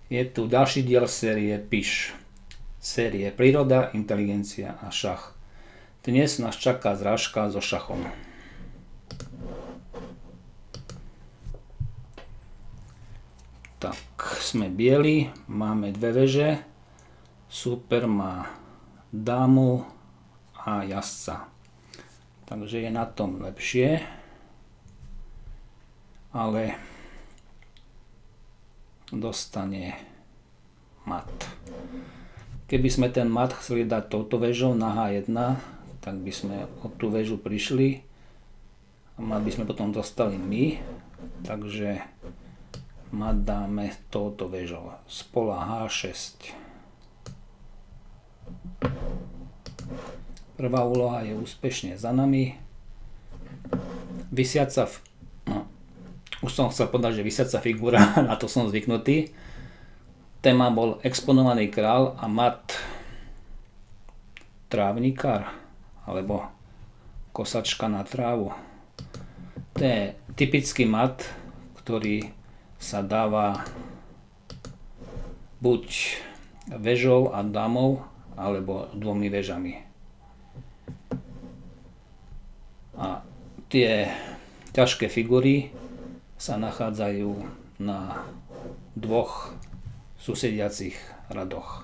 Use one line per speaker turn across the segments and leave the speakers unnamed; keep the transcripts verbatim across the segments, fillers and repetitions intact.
Je tu ďalší diel série Píš. Série Príroda, inteligencia a šach. Dnes nás čaká zrážka so šachom. Tak, sme bieli, máme dve veže. Súper má dámu a jazdca. Takže je na tom lepšie. Ale dostane mat. Keby sme ten mat chceli dať touto vežou na há jedna, tak by sme o tú väžu prišli a mat by sme potom dostali my, takže mat dáme touto väžou z pola há šesť. Prvá úloha je úspešne za nami. Vysiaca v... no, už som chcel povedať, že vysiaca figúra, na to som zvyknutý. Téma bol exponovaný král a mat trávnikár alebo kosačka na trávu. To je typický mat, ktorý sa dáva buď vežou a dámou alebo dvomi vežami. A tie ťažké figúry sa nachádzajú na dvoch susediacich radoch.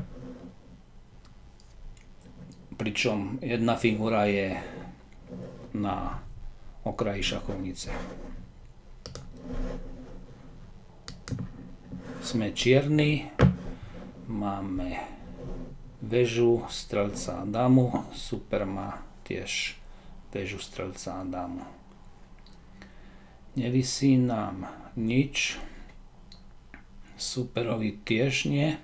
Pričom jedna figúra je na okraji šachovnice. Sme čierni, máme väžu, strelca a dámu, súper má tiež väžu, strelca a dámu. Nevisí nám nič, súperovi tiež nie,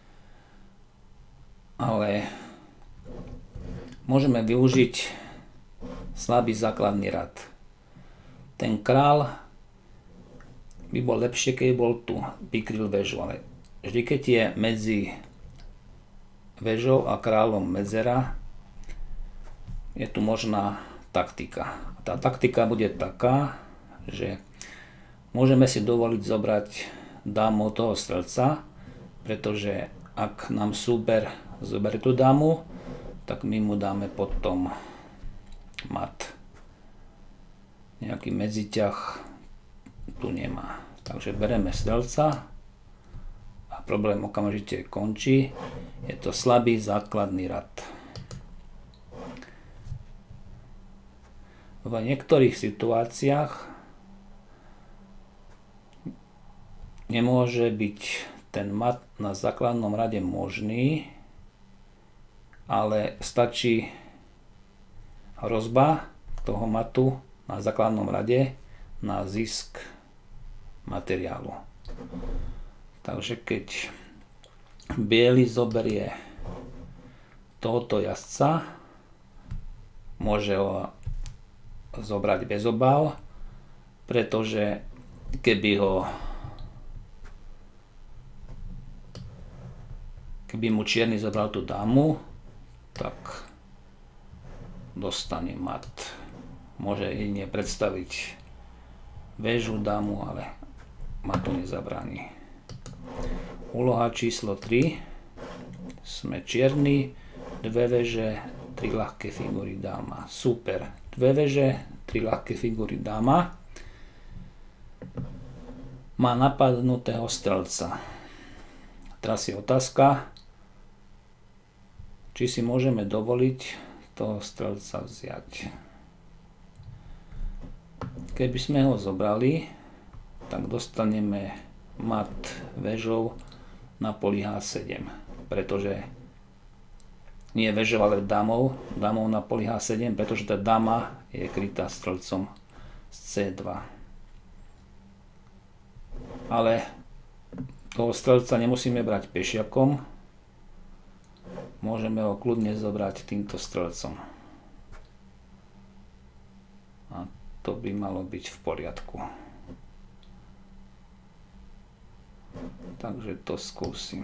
ale môžeme využiť slabý základný rad. Ten král by bol lepšie, keď bol tu, vykryl väžu, ale vždy, keď je medzi väžou a kráľom medzera, je tu možná taktika. Tá taktika bude taká, že môžeme si dovoliť zobrať dámu toho strelca, pretože ak nám súper zoberie tú dámu, tak my mu dáme potom mat. Nejaký medziťah tu nemá. Takže bereme strelca a problém okamžite končí. Je to slabý základný rad. V niektorých situáciách nemôže byť ten mat na základnom rade možný, ale stačí hrozba toho matu na základnom rade na zisk materiálu. Takže keď biely zoberie tohoto jazdca, môže ho zobrať bez obáv, pretože keby ho Keby mu čierny zobral tú dámu, tak dostane mat. Môže jedine predstaviť väžu, dámu, ale matu nezabráni. Úloha číslo tri. Sme čierni, dve veže, tri ľahké figúry, dáma. Super. Dve veže, tri ľahké figúry, dáma. Má napadnutého strelca. Teraz je otázka, či si môžeme dovoliť toho strelca vziať. Keby sme ho zobrali, tak dostaneme mat väžou na poli há sedem, pretože nie väžou, ale dámou, dámou na poli há sedem, pretože tá dáma je krytá strelcom z cé dva. Ale toho strelca nemusíme brať pešiakom, môžeme ho kľudne zobrať týmto strelcom. A to by malo byť v poriadku. Takže to skúsim.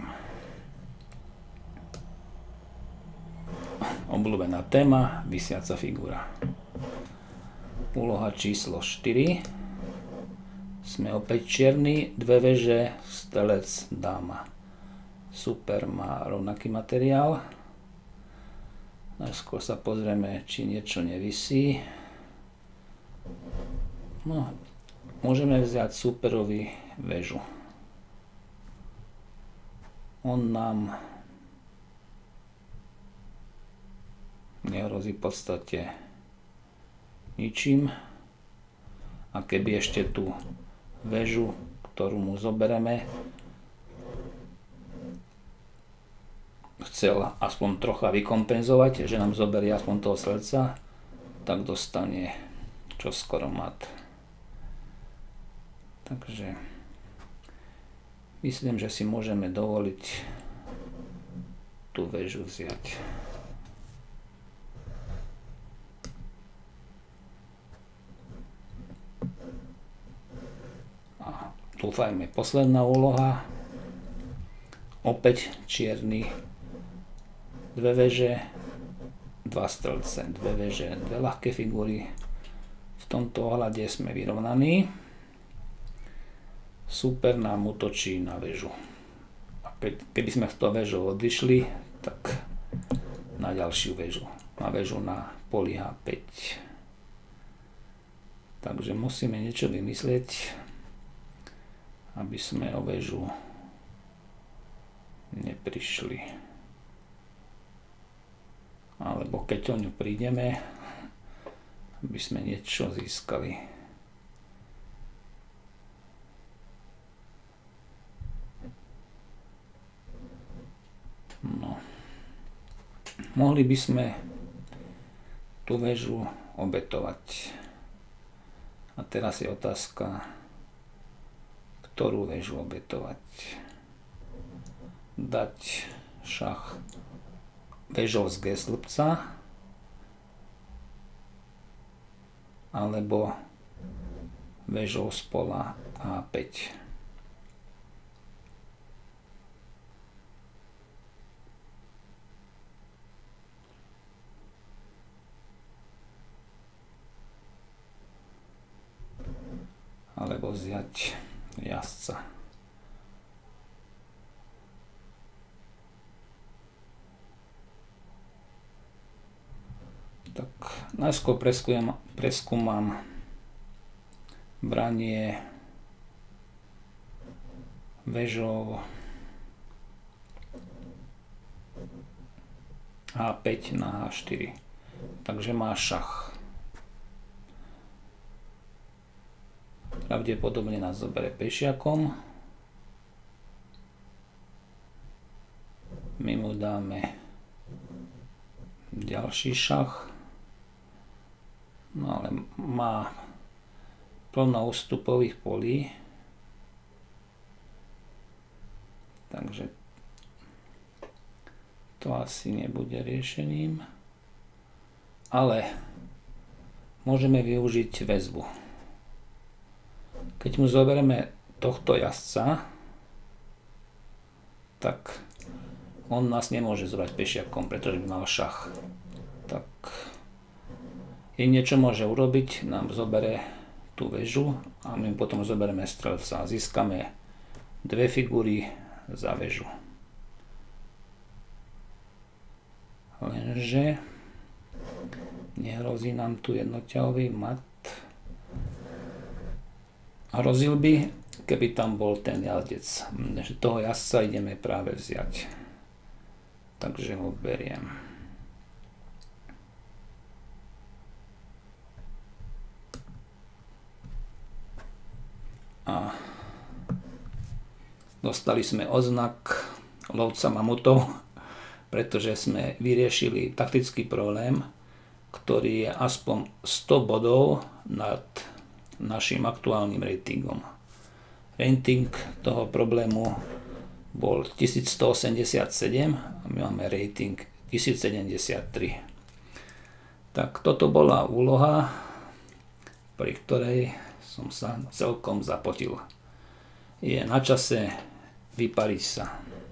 Obľúbená téma, visiaca figúra. Úloha číslo štyri. sme opäť čierny, dve veže, strelec, dáma. Super, má rovnaký materiál. Najskôr sa pozrieme, či niečo nevisí. No, môžeme vziať superovi väžu. On nám nehrozí v podstate ničím. A keby ešte tú väžu, ktorú mu zobereme, chcel aspoň trocha vykompenzovať, že nám zoberie aspoň toho strelca, tak dostane čoskoro mat. Takže myslím, že si môžeme dovoliť tú väžu vziať. A dúfajme, posledná úloha. Opäť čierny. Dve veže, dva strelce, dve veže, dve ľahké figúry. V tomto ohľade sme vyrovnaní. Super nám útočí na väžu. A keby sme z toho väžou odišli, tak na ďalšiu väžu. Na väžu na poli há päť. Takže musíme niečo vymyslieť, aby sme o väžu neprišli. Alebo keď o ňu prídeme, aby sme niečo získali. No. Mohli by sme tú väžu obetovať. A teraz je otázka, ktorú väžu obetovať. Dať šach väžou z gé slupca alebo väžou z pola há päť. Alebo vziať jazdca. Tak najskôr preskúmam branie väžou há päť na há štyri. Takže má šach. Pravdepodobne nás zoberie pešiakom. My mu dáme ďalší šach. No ale má plno ústupových polí. Takže to asi nebude riešením. Ale môžeme využiť väzbu. Keď mu zoberieme tohto jazdca, tak on nás nemôže zobrať pešiakom, pretože by mal šach. Tak jedine čo môže urobiť, nám zobere tú väžu a my potom zoberieme strelca a získame dve figúry za väžu. Lenže nehrozí nám tu jednoťahový mat. Hrozil by, keby tam bol ten jazdec. Toho jazdca ideme práve vziať. Takže ho beriem. A dostali sme odznak lovca mamutov, pretože sme vyriešili taktický problém, ktorý je aspoň sto bodov nad našim aktuálnym ratingom. Rating toho problému bol tisícstoosemdesiatsedem a my máme rating tisícsedemdesiattri. Tak toto bola úloha, pri ktorej som sa celkom zapotil. Je na čase vypariť sa.